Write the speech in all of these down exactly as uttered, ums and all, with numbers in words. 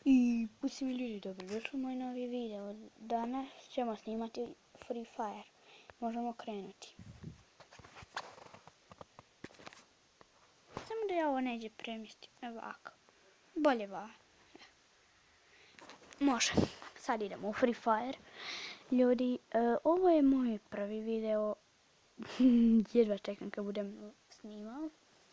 I pusti mi ljudi, dobrodošli u moj novi video. Danas ćemo snimati Frifajer. Možemo krenuti. Samo da ja ovo neđe premjestim. Ovako. Bolje va. Može. Sad idemo u Frifajer. Ljudi, uh, ovo je moj prvi video. Jedva čekam kad budem snimao.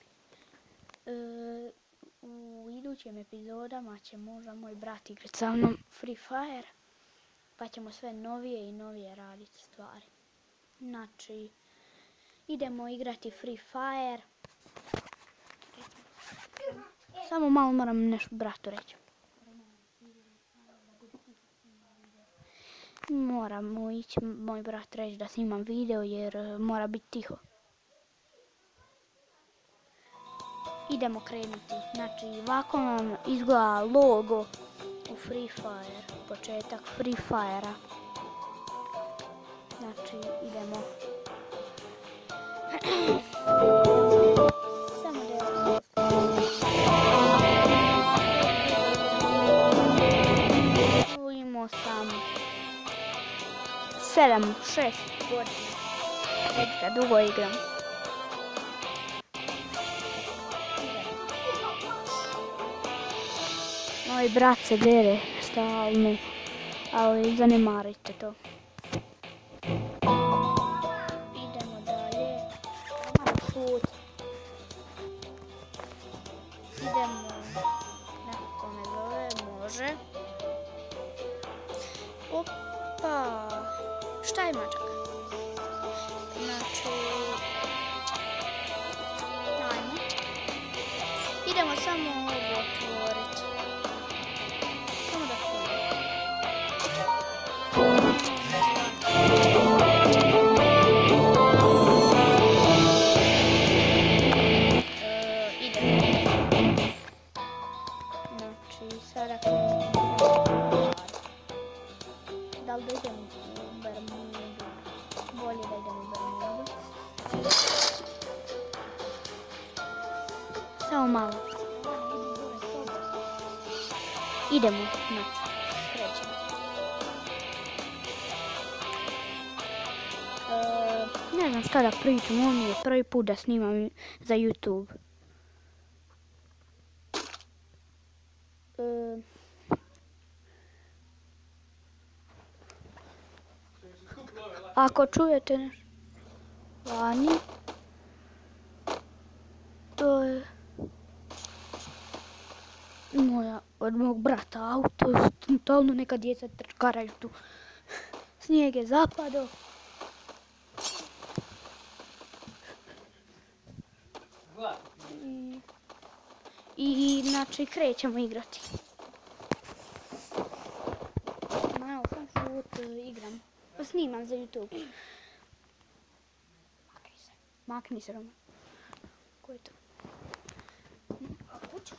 Uh, U idućim epizodama će možda moj brat igrati sa mnom Frifajer, pa ćemo sve novije i novije raditi stvari. Znači, idemo igrati Frifajer. Samo malo moram nešto bratu reći. Moram mu ići moj brat reći da snimam video jer mora biti tiho. Idemo krenuti. Znači, ovako nam izgleda logo u Frifajer, početak Frifajera. Znači, idemo. Samo da je... Imao sam sedam, šest godina. Već ga dugo igram. Moj brat se dere stalno, ali zanemarite to. Idemo dalje. Malo šut. Idemo, neko me zove, može. Opa, šta je mačak? Znači, ajmo. Idemo samo ovo otvoriti. Da li da idem u Bermudu? Bolje da idem u Bermudu. Samo malo. Idemo, znači, krećemo. E, ne znam šta da pričam, ovo mi je prvi put da snimam za YouTube. E, Ako čujete nešto vani, to je moja, od mog brata auto, stalno neka djeca trčkaraju tu. Snijeg je zapadao. I, i znači krećemo igrati. Malo sam šut, igram. Snimam za YouTube. Makni se. Makni se, Roman. Ko je to? A hoćeš?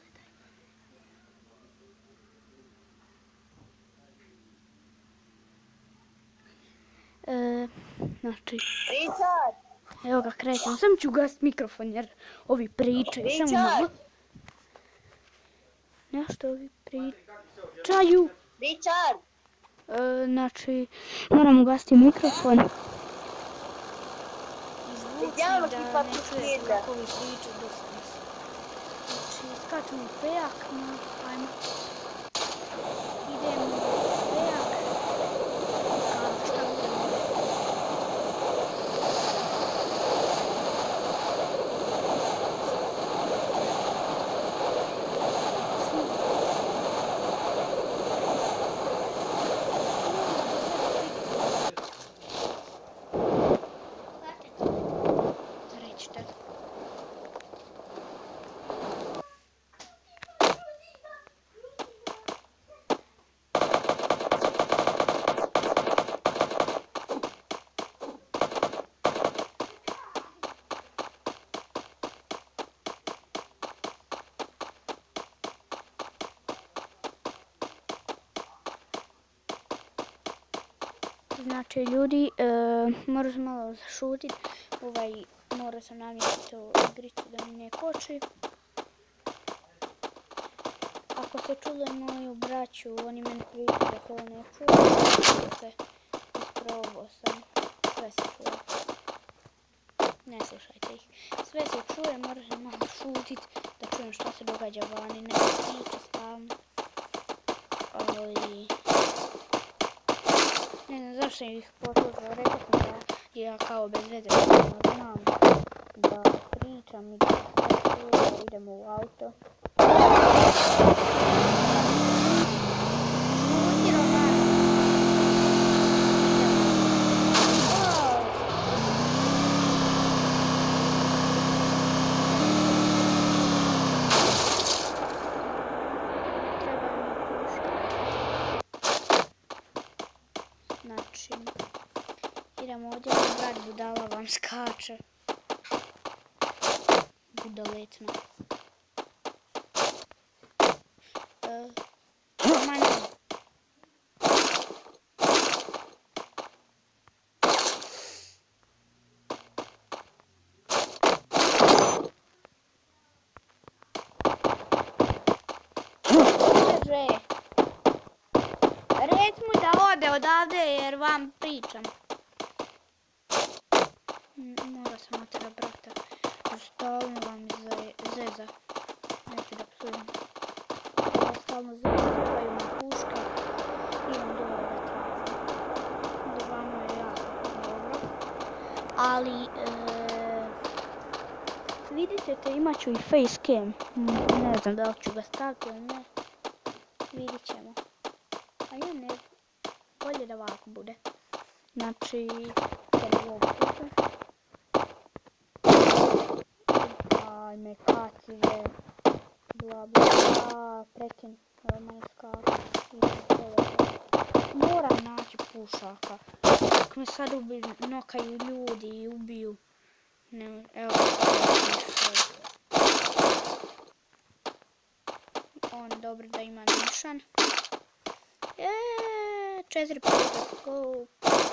E, znači... Richard! Evo ga, krećem. Sam ću gasiti mikrofon jer ovi pričaju. Samo malo. Nešto ovi pričaju. Richard! E, znači, moram ugasiti mikrofon. Izvuči da ne čujete kako vi priču dosta. Znači, skačemo u pejak, no, ajmo. Idemo u pejak. A šta budemo? Znači ljudi, e, moram sam malo zašutit, ovaj, moram sam namjeriti to igricu da mi ne koči. ako ste čuli moju braću, oni meni pričaju da to ne čuju, sve isprobao sam, sve se čuje. Ne slušajte ih. Sve se čuje, morate malo šutit da čujem što se događa vani, ne priča stalno. Ali... Ne znam zašto ih poslušao, rekao sam da ja kao bez veze znam da pričam i da sve čuje, da idemo u auto. Znači, idemo ovdje, brat budala vam skače. Budaletno. E, manje. Kaže. Rec mu da ode odavde jer vam pričam. Mora sam otera brata. Stalno vam zeza. Neću da psujem. Stalno zeza, trebaju mi puške. Idem dole da tražim. Dovano je jako dobro. Ali, e, vidjet ćete, imat ću i facecam. Ne znam da li ću ga staviti ili ne. Vidjet ćemo. A ja ne, bolje da ovako bude. Znači, kada je ovo puše. Ajme, kacige, bla bla bla, prekin, manje skaka. Moram naći pušaka. Ako me sad ubiju, nokaju ljudi i ubiju. Ne, evo, on dobro da ima nišan. Eee, četiri puta skop.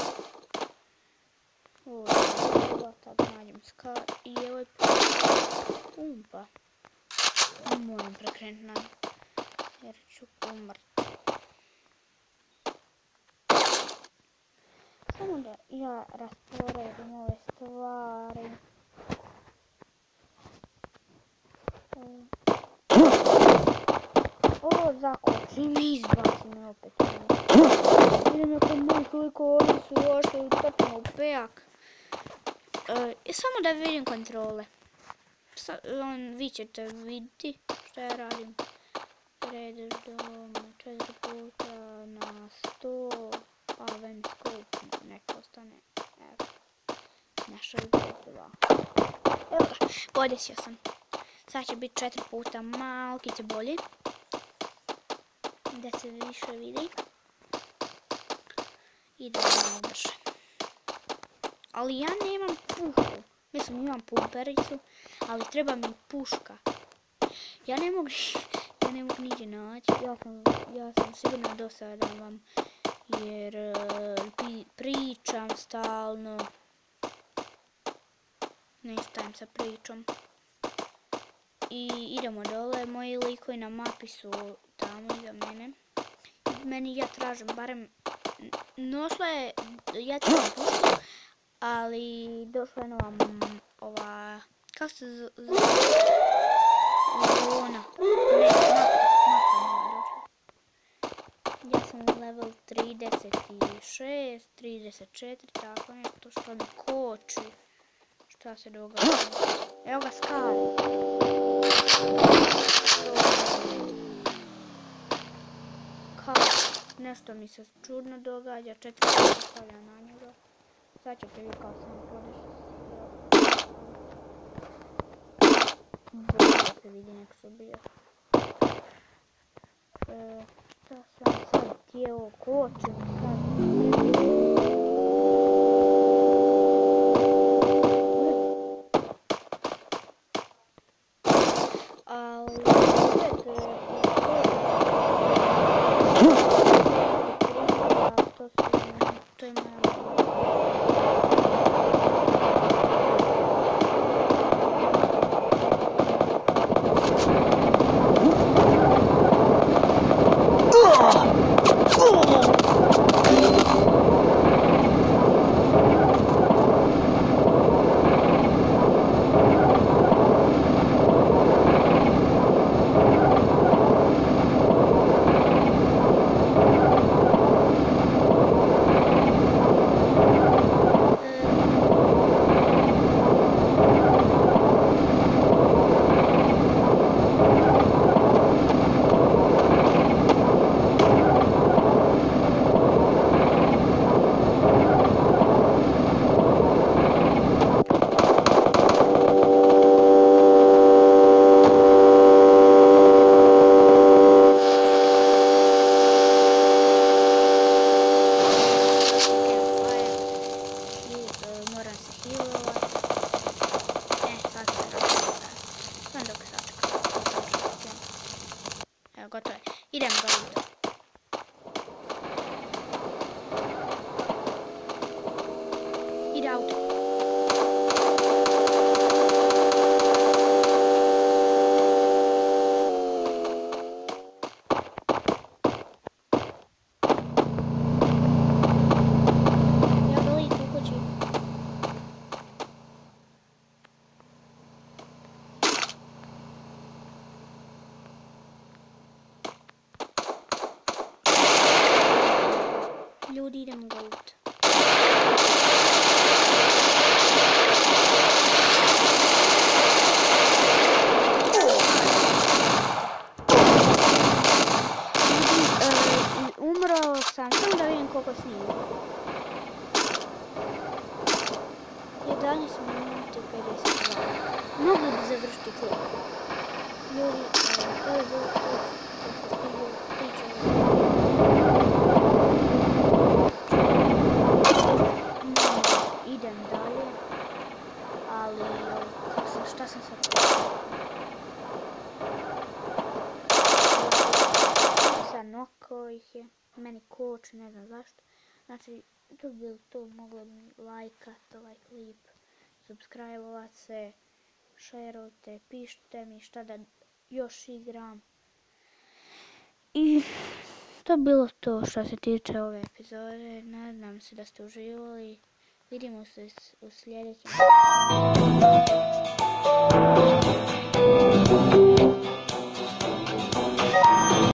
Ovo je dobro, tako nađem skar i evo je pumpa. Moram prekrenuti na jer ću umrt. Samo da ja rasporedim ove stvari. O, zakoči mi, izbaci me opet. Idem ja kod mojih koliko oni su ošli točno u pejak. E, samo da vidim kontrole. Sa, on, vi ćete vidjeti što ja radim. Redeš doma, četiri puta na sto, a ven skop neko ostane. Evo, naša vidjela. Evo ga, podesio sam. Sad će biti četiri puta malkice bolje. Da se više vidi. Idemo najbrže. Ali ja nemam pušku. Mislim, imam pumpericu, ali treba mi puška. Ja ne mogu, ja ne mogu niđe naći. Ja sam, ja sam sigurno dosadan vam, jer uh, pričam stalno. Ne stajem sa pričom. I idemo dole, moji likovi na mapi su tamo iza mene. Meni ja tražim, barem, došla je, ja tražim pušku, ali došla je nova, ova, kako se zove? Zona. Ne, mapa, mapa nova došla. Ja sam level trideset šest, trideset četiri, tako nešto što mi koči. Šta se događa? Evo ga skar. Kao, nešto mi se čudno događa, četiri se stavlja na njega. Sad ćete vi kao sam podešiti. Da se vidi nek se ubije. E, šta sam sad tijelo kočim sad. Ali opet to su, to je moja Idem ga luto. Ide auto. Ja ga lijepo u kući. Ljudi, idemo ga luto. Umro sam, samo da vidim koliko snimam. jedanaest minuta i pedeset dva. Mogli bi završiti klip. Ljudi, to je bilo to što se tiče. Idem dalje, ali šta sam sad sad nokao ih je, meni koči, ne znam zašto. Znači, to bi bilo to, moglo bi lajkat ovaj klip, subscribe-ovat se, šerujte, pišite mi šta da još igram. I to bi bilo to što se tiče ove epizode, nadam se da ste uživali. Vidimo se u sljedećem.